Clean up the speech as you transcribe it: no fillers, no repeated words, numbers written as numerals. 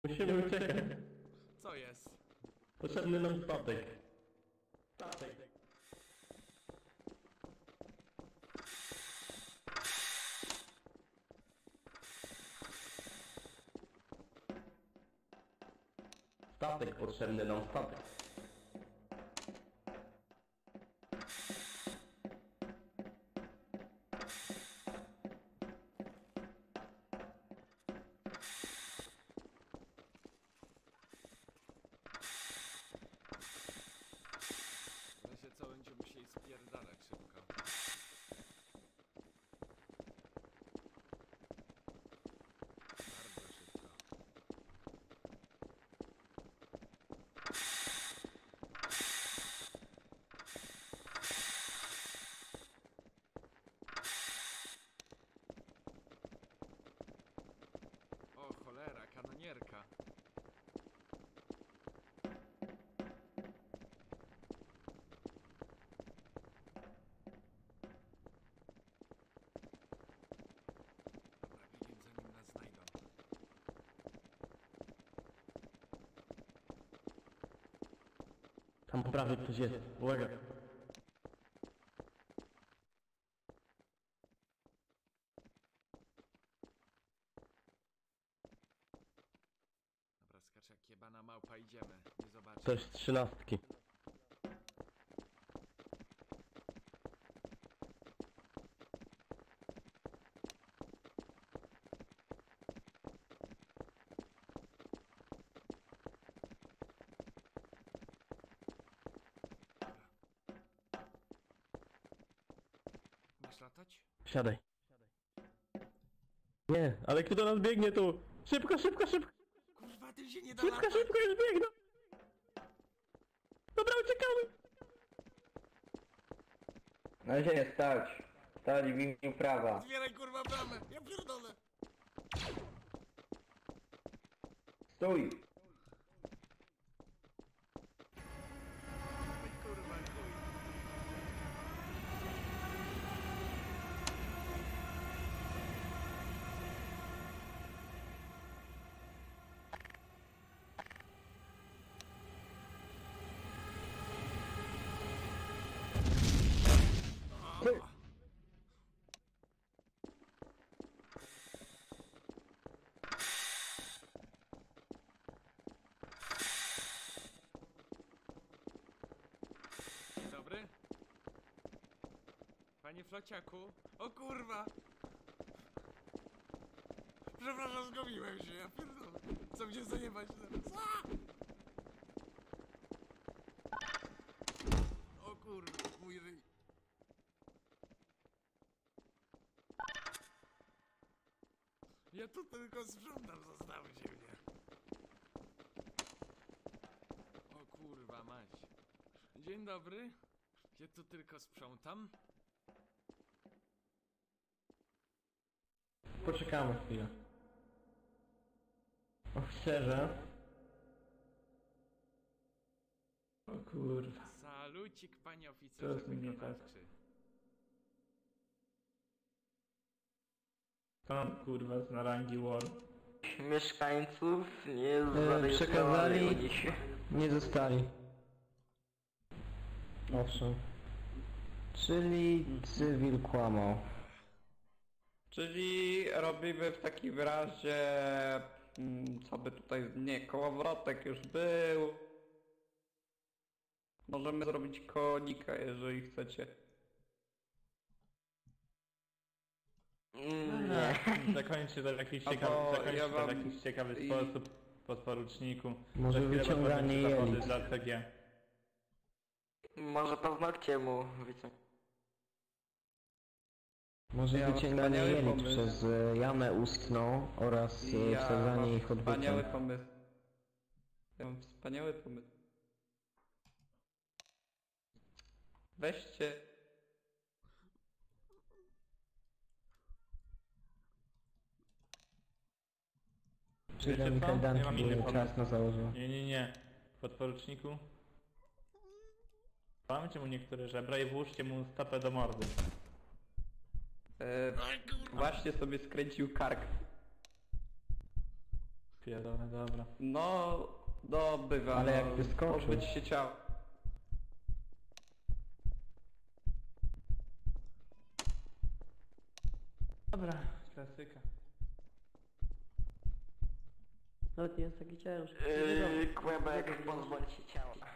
Musimy uciekać. Co jest? Potrzebny nam statek. Statek. Statek potrzebny nam statek. My się co będziemy musieli spierdalać szybko. Bardzo szybko. O cholera, kanonierka. Dobra, biegiem zanim nas znajdą. Tam po prawej ktoś jest. Uwaga. Dobra, skacz jak jebana małpa, idziemy. Nie zobaczę. Coś z 13. Masz latać? Siadaj. Nie, ale kto do nas biegnie tu? Szybko, szybko, szybko! Kurwa, ty się nie da Szybko, latać! szybko, już biegną! Dobra, uciekamy! Na ziemię stać. Stać w imieniu prawa. Otwieraj kurwa bramę! Ja pierdolę! Stój! Oj, kurwa, chuj. Stój! Dzień dobry. Panie Flociaku. O kurwa! Przepraszam, zgubiłem się, ja pierdolę. Co mnie zajebać teraz? A! O kurwa, mój ryj. Ja tu tylko sprzątam, zostawcie mnie. O kurwa mać. Dzień dobry. Ja tu tylko sprzątam. Poczekamy chwilę. Oficerze. O kurwa. Salucik, panie To oficerze jest nie tak. wykonawczy. Skąd kurwa z na rangi war? Mieszkańców nie przekazali- oni się. Nie zostali. Owszem. Czyli cywil kłamał. Czyli robimy w takim razie, co by tutaj, nie, kołowrotek już był. Możemy zrobić konika, jeżeli chcecie. Nie. Zakończy to w jakiś A ciekawy, bo zakończy ja to w wam- jakiś ciekawy i- sposób, podporuczniku. Może Za chwilę wyciąganie rozpoczną się zawody jelit. dla CG. Może paznokcie mu wyciągnąć. Może Ja mam wyciąganie wspaniały jelit pomysł. przez jamę ustną oraz Ja wsadzanie mam ich wspaniały odbytem. pomysł. Ja mam wspaniały pomysł. Weźcie... Czyli Wiecie mi co? kajdanki Ja mam inny były pomysł. czas na założenie. Nie. Podporuczniku. Pamięcie mu niektóre żebra i włóżcie mu stopę do mordy. Właśnie sobie skręcił kark. Pierdolę, dobra. No, bywa. Ale jak no, wyskoczył. pozbyć się ciała. Dobra, klasyka. Nawet nie jest taki ciężki. Kłębek, pozbądź się ciała.